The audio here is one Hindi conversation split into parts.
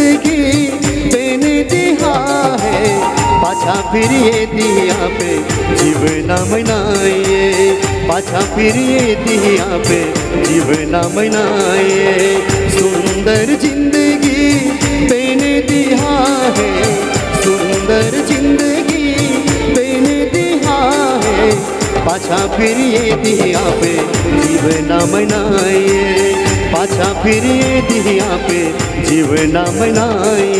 जिंदगी बेने दिया है पाछा फिरिए दिया पे जीवना मनाए पाछा फिरिए दिया पे जीवना मनाए सुंदर जिंदगी बेने दिया है सुंदर जिंदगी बेने दिया है पाछा फिरिए दिया पे जीवना मनाए पाछा फिरिए दिया पे जीवना मनाए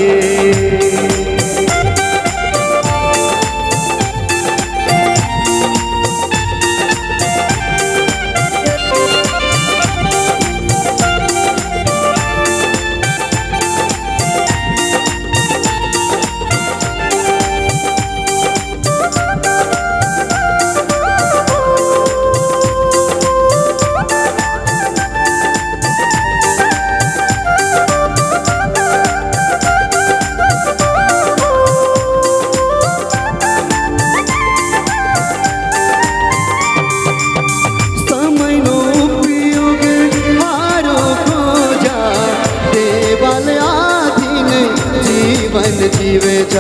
जीवे जा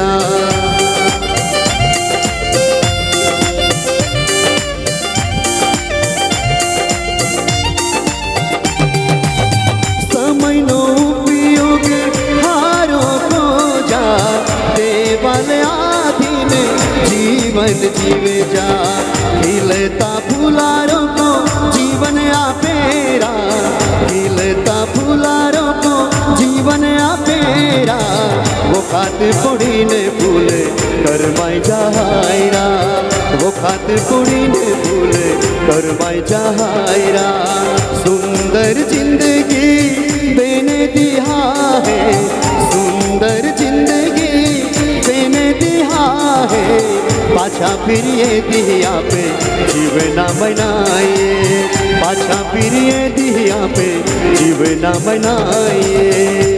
समय नो उपयोग हारो को जा देवल आधीन जीवन जीवे जा खिलता फुलारों को जीवन आपेरा खिलता फुलारों को जीवन आपेरा वो खात कुड़ी ने फूल करमाई जहायरा वो खात कुड़ी ने फूल करमाई जहायरा सुंदर जिंदगी बेने दिया है सुंदर जिंदगी बेने दिया है पाछा फिरिए दिया पे जीवना मनाए पाछा फिरिए दिया पे जीवना मनाए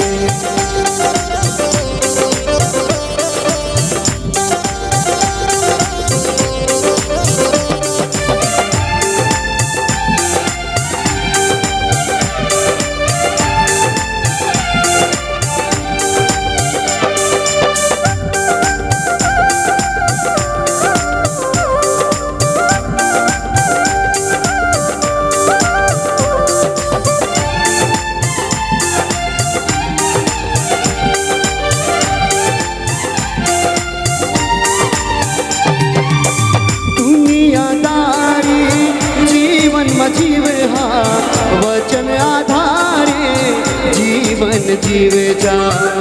जीवे हाँ वचन आधारे जीवन जीवे जा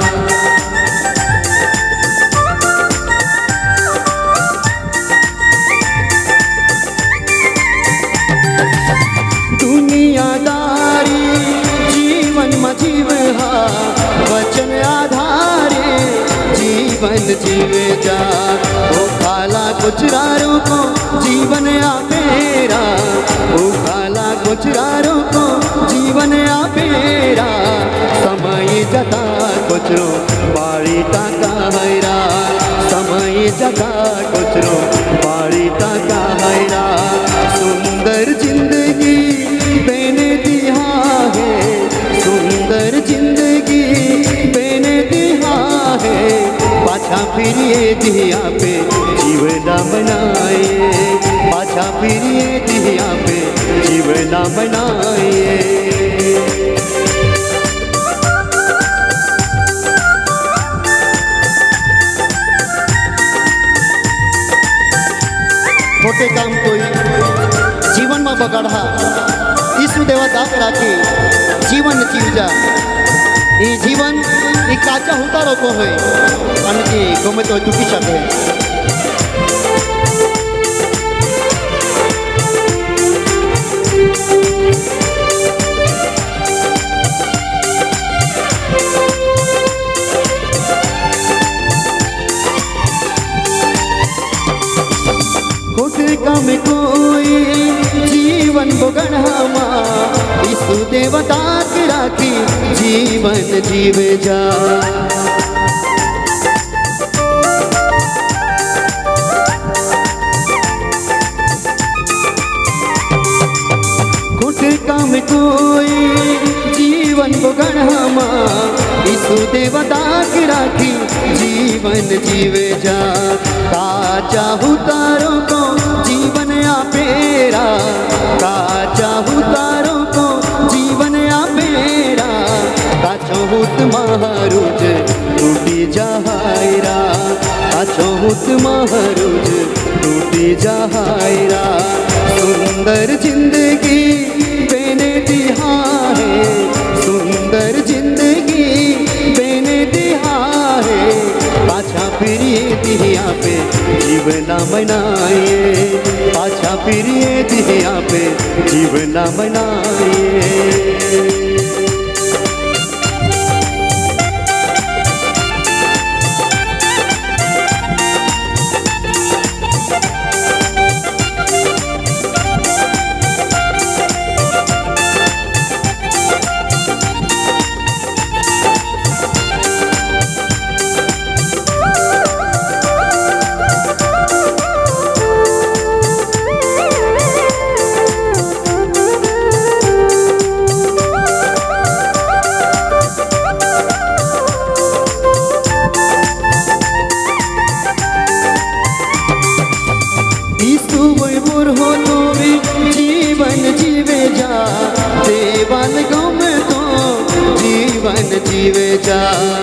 दुनियादारी जीवन में जीवे हाँ वचन आधारे जीवन जीवे जा वो खाला गुजरारों को जीवन आपेरा वो खाला गुजरारों को जीवन आपेरा समय जता गुजरो बाड़ी टाका हैरा समय जता गुजरो बाड़ी टाका हैरा सुंदर जिंदगी बेने दिया है सुंदर जिंदगी बेने दिया है पाछा फिरिए दिया पे जीवना मनाए पाछा फिरिए दिया पे जीवना मनाए छोटे काम कोई जीवन में बगाड़ा ईसु देवा दास राखी जीवन जीव जा ये जीवन ये काचा होता रोको है अनकी गमे तो दुखी सके में कोई जीवन बोगढ़ामा ईसु देवता की राखी जीवन जीवे जा कुछ काम कोई जीवन गढ़मा ईसु देवदाक राखी जीवन जीवे जा। का चाहू तारो को जीवन आपेरा, का चाहू तारो को जीवन आपेरा। का चाहू तुम्हारुज टूटी जहायरा, का चाहू तुम्हारुज टूटी जहायरा। सुंदर जिंदगी बेने दिहा है, सुंदर जिंदगी बेने दिहा है। पाछा फिर ये दिया पे जीवना मनाए, पाछा फिर ये दिया पे जीवना मनाए। हो तो जीवन जीवे जा, देवाल गम तो जीवन जीवे जा।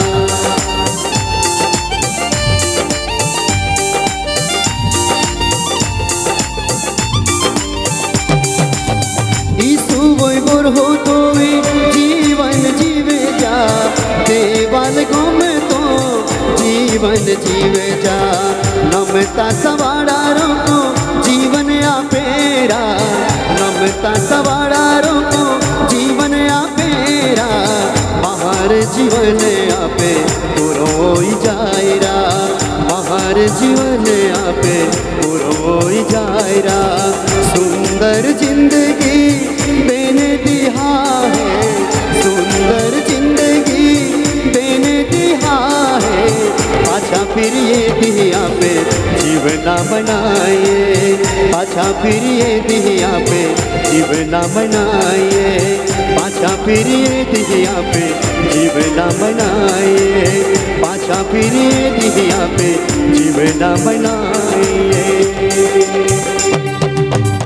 ईसु बोर हो तो जीवन जीवे जा, देवाल गम तो जीवन जीवे जा। नमता सवाड़ा को जीवन आपेरा, नमता सवाड़ा को जीवन आपेरा। बाहर जीवन आपे पुरोई जायरा, बाहर जीवन आपे पुरोई जायरा। सुंदर जिंदगी बेने दिहा है, सुंदर जिंदगी बेने दिहा है। पाछा फिर ये दिया पे जीवना मनाए, पाछा फिर ये दिया पे जीवना मनाए, पाछा फिर ये दिया पे जीवना मनाए, पाछा फिर ये दिया पे जीवना मनाए।